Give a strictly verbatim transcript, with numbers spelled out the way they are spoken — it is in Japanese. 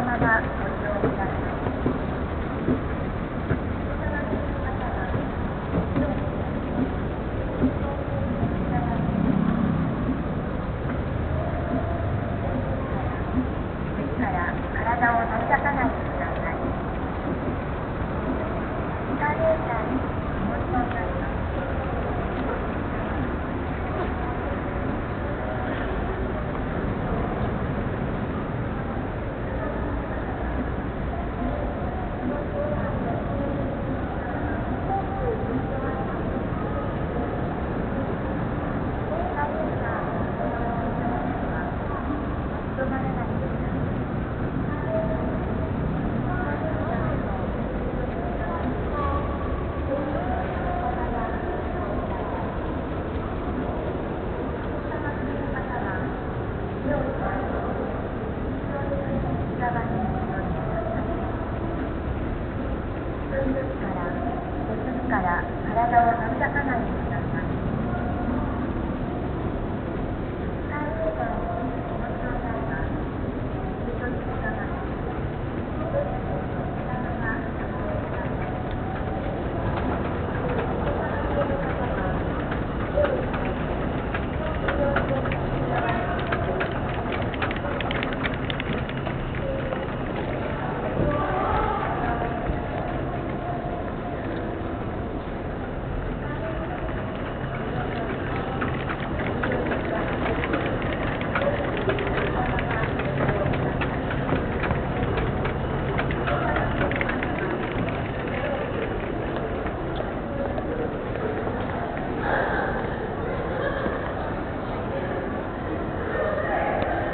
ままご利用ください。席から体を乗り出さないでください。エスカレーターにお乗りになります。から体を乗り出さないでください。